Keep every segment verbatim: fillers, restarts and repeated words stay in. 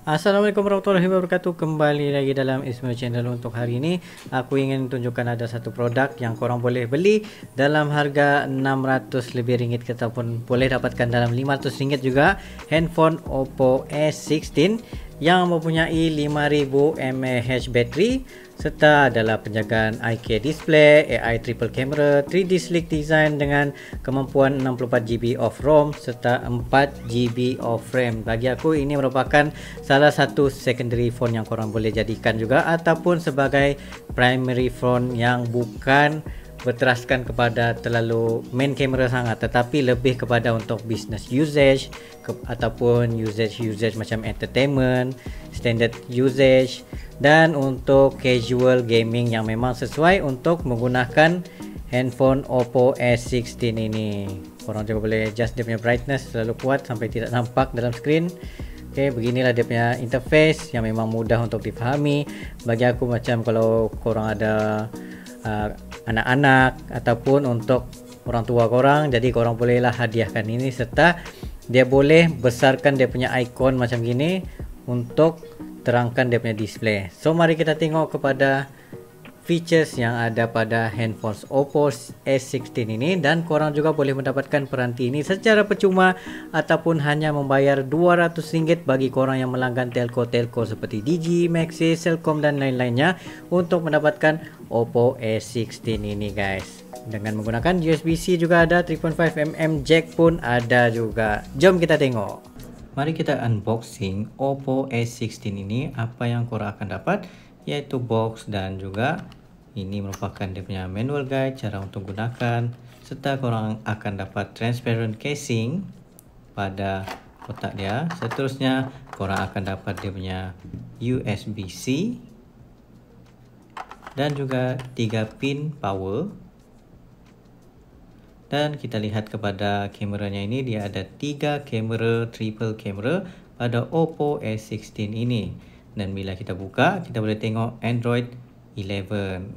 Assalamualaikum warahmatullahi wabarakatuh. Kembali lagi dalam Ismail Channel. Untuk hari ini aku ingin tunjukkan ada satu produk yang korang boleh beli dalam harga enam ratus lebih ringgit, ataupun boleh dapatkan dalam lima ratus ringgit juga. Handphone Oppo A sixteen yang mempunyai lima ribu mAh bateri serta adalah penjagaan I K display, A I triple camera, three D sleek design dengan kemampuan enam puluh empat GB of ROM serta empat GB of RAM. Bagi aku ini merupakan salah satu secondary phone yang korang boleh jadikan juga, ataupun sebagai primary phone yang bukan berteraskan kepada terlalu main camera sangat, tetapi lebih kepada untuk business usage ke, ataupun usage-usage macam entertainment, standard usage, dan untuk casual gaming yang memang sesuai untuk menggunakan handphone Oppo A sixteen ini. Korang juga boleh adjust dia punya brightness terlalu kuat sampai tidak nampak dalam skrin. Okay, beginilah dia punya interface yang memang mudah untuk difahami. Bagi aku, macam kalau korang ada uh, anak-anak ataupun untuk orang tua korang, jadi korang bolehlah hadiahkan ini, serta dia boleh besarkan dia punya icon macam gini untuk terangkan dia punya display. So mari kita tengok kepada features yang ada pada handphone Oppo A sixteen ini, dan korang juga boleh mendapatkan peranti ini secara percuma ataupun hanya membayar dua ratus ringgit bagi korang yang melanggan telco-telco seperti Digi, Maxis, Celcom dan lain-lainnya untuk mendapatkan Oppo A sixteen ini guys. Dengan menggunakan U S B C juga ada, three point five millimeter jack pun ada juga. Jom kita tengok. Mari kita unboxing Oppo A sixteen ini. Apa yang korang akan dapat yaitu box, dan juga ini merupakan dia punya manual guide cara untuk gunakan, serta korang akan dapat transparent casing pada kotak dia. Seterusnya korang akan dapat dia punya U S B C dan juga tiga pin power. Dan kita lihat kepada kameranya ini, dia ada tiga kamera triple camera pada Oppo A sixteen ini. Dan bila kita buka, kita boleh tengok Android eleven.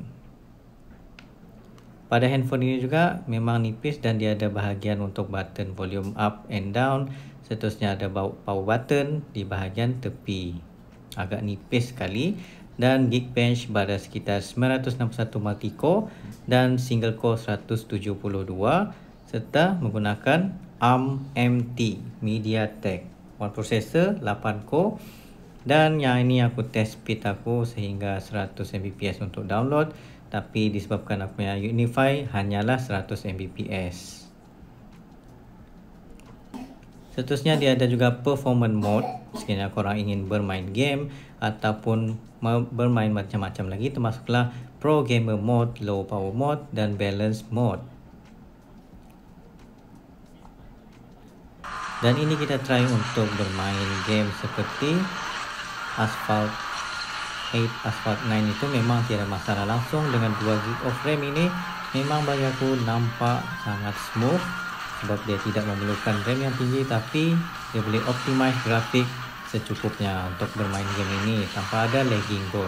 Pada handphone ini juga memang nipis dan dia ada bahagian untuk button volume up and down. Seterusnya ada power button di bahagian tepi. Agak nipis sekali. Dan Geekbench pada sekitar sembilan ratus enam puluh satu multi-core dan single core seratus tujuh puluh dua, serta menggunakan ARM M T MediaTek. One processor, lapan core. Dan yang ini aku test speed aku sehingga seratus megabits per second untuk download, tapi disebabkan aku punya Unify hanyalah seratus megabits per second. Seterusnya dia ada juga performance mode sekiranya korang ingin bermain game ataupun bermain macam-macam lagi, termasuklah Pro Gamer mode, Low Power mode dan Balance mode. Dan ini kita try untuk bermain game seperti Asphalt eight, Asphalt nine itu memang tiada masalah langsung. Dengan dua gig of RAM ini memang bagi aku nampak sangat smooth, sebab dia tidak memerlukan RAM yang tinggi, tapi dia boleh optimize grafik secukupnya untuk bermain game ini tanpa ada lagging pun.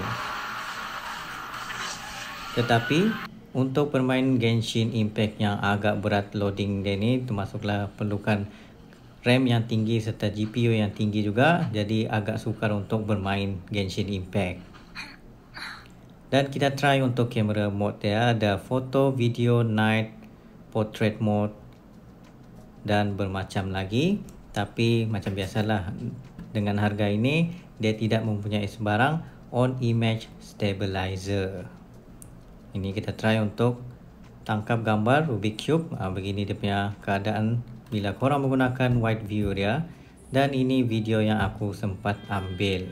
Tetapi untuk bermain Genshin Impact yang agak berat loading dia ni, termasuklah perlukan RAM yang tinggi serta G P U yang tinggi juga, jadi agak sukar untuk bermain Genshin Impact. Dan kita try untuk kamera mode dia, ada photo, video, night, portrait mode dan bermacam lagi. Tapi macam biasalah, dengan harga ini dia tidak mempunyai sebarang on image stabilizer. Ini kita try untuk tangkap gambar Rubik Cube. Ha, begini dia punya keadaan bila korang menggunakan wide view dia. Dan ini video yang aku sempat ambil.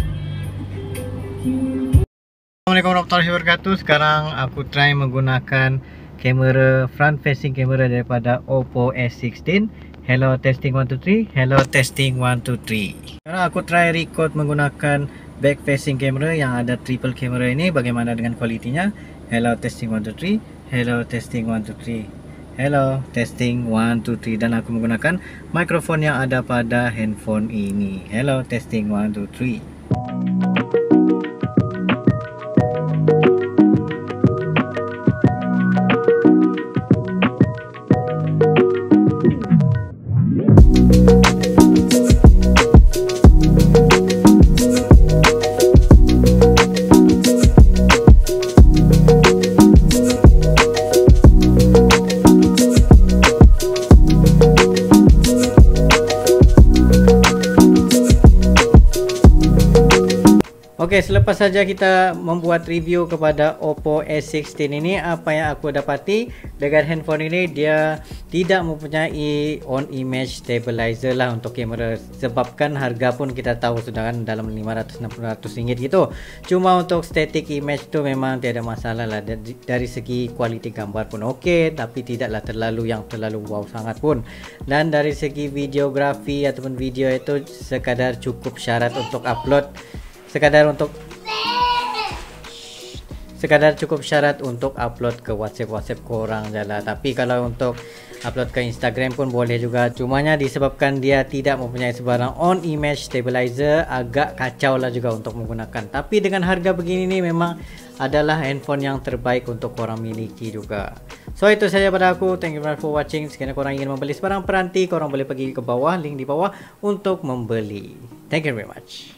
Assalamualaikum warahmatullahi wabarakatuh. Sekarang aku try menggunakan kamera front facing kamera daripada Oppo A sixteen. Hello testing one two three. Hello testing one two three. Sekarang aku try record menggunakan back facing kamera yang ada triple kamera ini. Bagaimana dengan kualitinya? Hello testing one two three. Hello testing one two three. Hello testing one two three. Dan aku menggunakan mikrofon yang ada pada handphone ini. Hello testing one two three. Okey, selepas saja kita membuat review kepada Oppo A sixteen ini, apa yang aku dapati dengan handphone ini, dia tidak mempunyai on image stabilizer lah untuk kamera, sebabkan harga pun kita tahu sudah kan dalam lima ratus enam ratus ringgit gitu. Cuma untuk static image tu memang tiada masalah lah, dari, dari segi kualiti gambar pun okey, tapi tidaklah terlalu yang terlalu wow sangat pun. Dan dari segi videografi ataupun video itu sekadar cukup syarat untuk upload, sekadar untuk sekadar cukup syarat untuk upload ke WhatsApp WhatsApp korang je lah. Tapi kalau untuk upload ke Instagram pun boleh juga, cumanya disebabkan dia tidak mempunyai sebarang on image stabilizer, agak kacau lah juga untuk menggunakan. Tapi dengan harga begini ni memang adalah handphone yang terbaik untuk korang miliki juga. So itu saja pada aku. Thank you very much for watching. Sekiranya korang ingin membeli sebarang peranti, korang boleh pergi ke bawah, link di bawah untuk membeli. Thank you very much.